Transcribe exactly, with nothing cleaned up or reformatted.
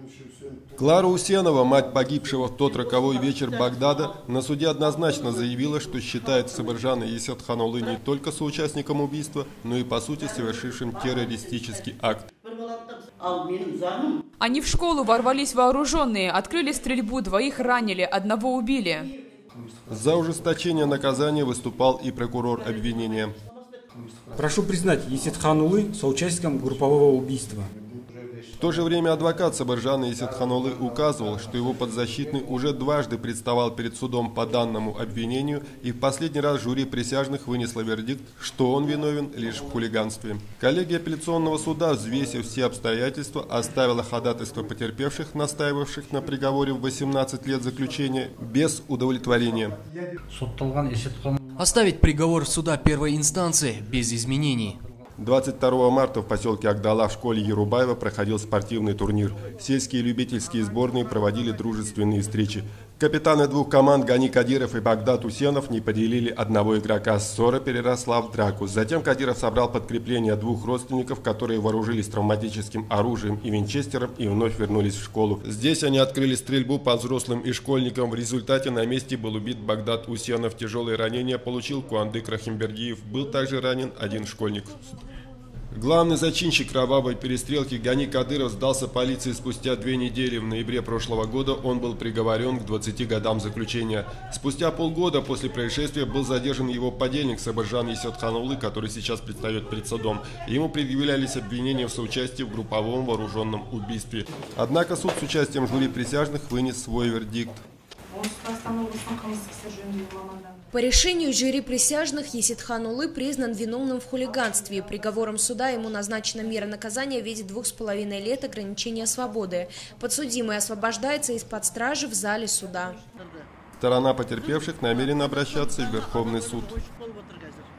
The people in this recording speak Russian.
Клара Усенова, мать погибшего в тот роковой вечер Багдада, на суде однозначно заявила, что считает Сабыржана Есетханулы не только соучастником убийства, но и по сути совершившим террористический акт. Они в школу ворвались вооруженные, открыли стрельбу, двоих ранили, одного убили. За ужесточение наказания выступал и прокурор обвинения. Прошу признать Есетханулы соучастником группового убийства. В то же время адвокат Сабыржана Есетханулы указывал, что его подзащитный уже дважды представал перед судом по данному обвинению, и в последний раз жюри присяжных вынесло вердикт, что он виновен лишь в хулиганстве. Коллегия апелляционного суда, взвесив все обстоятельства, оставила ходатайство потерпевших, настаивавших на приговоре в восемнадцать лет заключения, без удовлетворения. Оставить приговор суда первой инстанции без изменений. двадцать второго марта в поселке Агдала в школе Ерубаева проходил спортивный турнир. Сельские любительские сборные проводили дружественные встречи. Капитаны двух команд Гани Кадиров и Багдад Усенов не поделили одного игрока. Ссора переросла в драку. Затем Кадиров собрал подкрепление двух родственников, которые вооружились травматическим оружием и винчестером, и вновь вернулись в школу. Здесь они открыли стрельбу по взрослым и школьникам. В результате на месте был убит Багдад Усенов. Тяжелые ранения получил Куандык Рахимбергиев. Был также ранен один школьник. Главный зачинщик кровавой перестрелки Гани Кадыров сдался полиции спустя две недели. В ноябре прошлого года он был приговорен к двадцати годам заключения. Спустя полгода после происшествия был задержан его подельник Сабыржан Есетханулы, который сейчас предстает перед судом. Ему предъявлялись обвинения в соучастии в групповом вооруженном убийстве. Однако суд с участием жюри присяжных вынес свой вердикт. По решению жюри присяжных Есетханулы признан виновным в хулиганстве. Приговором суда ему назначена мера наказания в виде двух с половиной лет ограничения свободы. Подсудимый освобождается из-под стражи в зале суда. Сторона потерпевших намерена обращаться в Верховный суд.